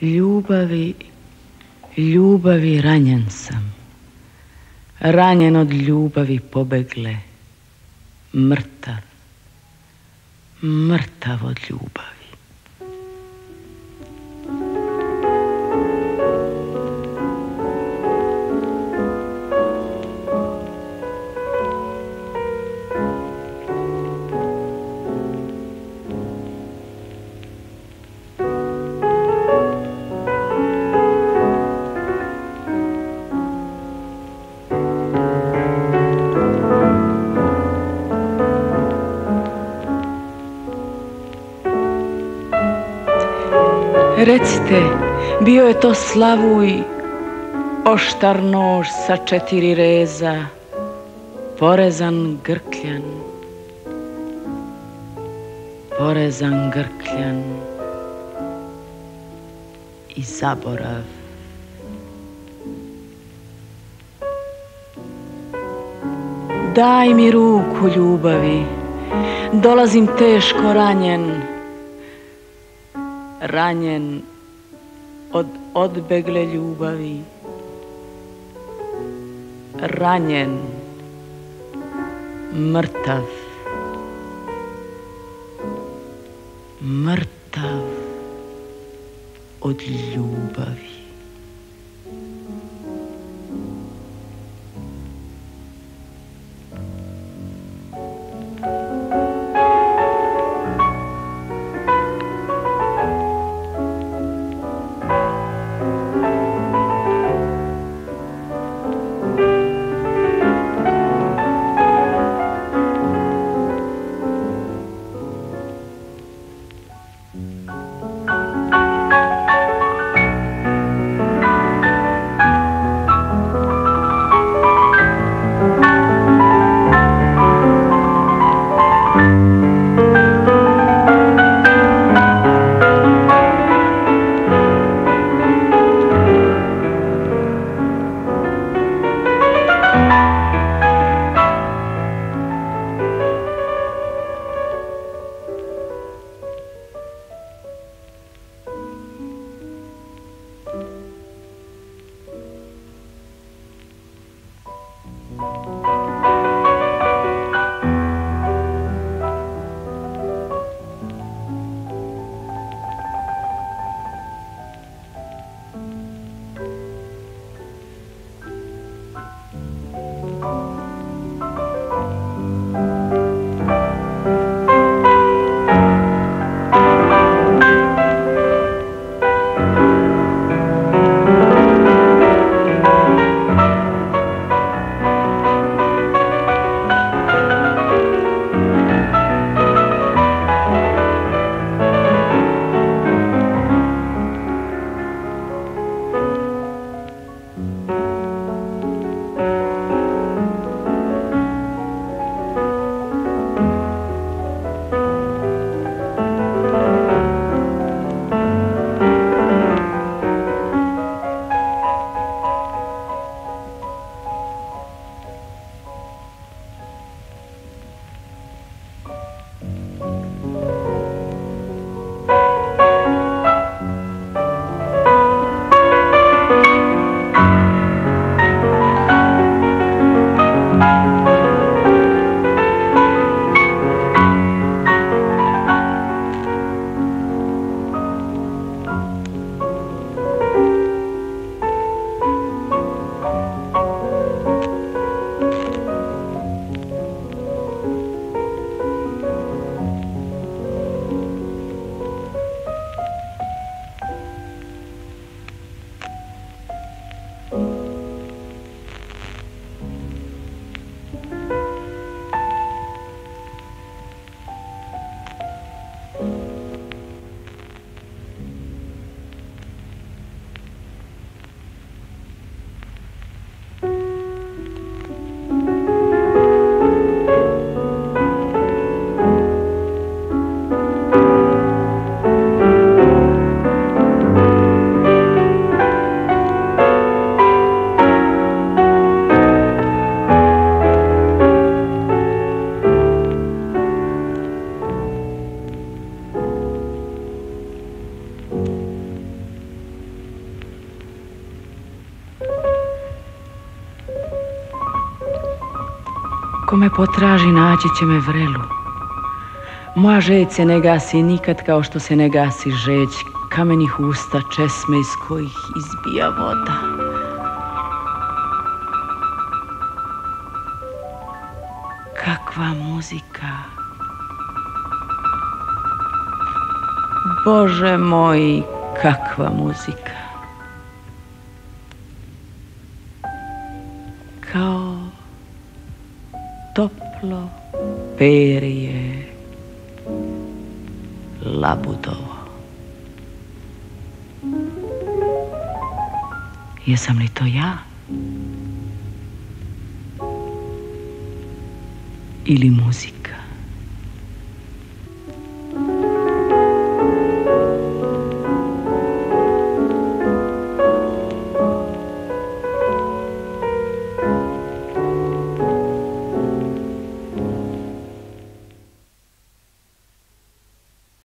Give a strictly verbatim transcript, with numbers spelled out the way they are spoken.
Ljubavi, ljubavi ranjen sam. Ranjen od ljubavi pobegle. Mrtav, mrtav od ljubavi. Recite, bio je to slavuj, oštar nož sa četiri reza, porezan grkljan, porezan grkljan i zaborav. Daj mi ruku ljubavi, dolazim teško ranjen, ranjen od odbegle ljubavi, ranjen, mrtav, mrtav od ljubavi. Ko me potraži, naći će me vrelu. Moja žeđ se ne gasi nikad kao što se ne gasi žeđ kamenih usta česme iz kojih izbija voda. Kakva muzika! Bože moj, kakva muzika! Kao toplo perje labudovo. Jesam li to ja? Ili muzika?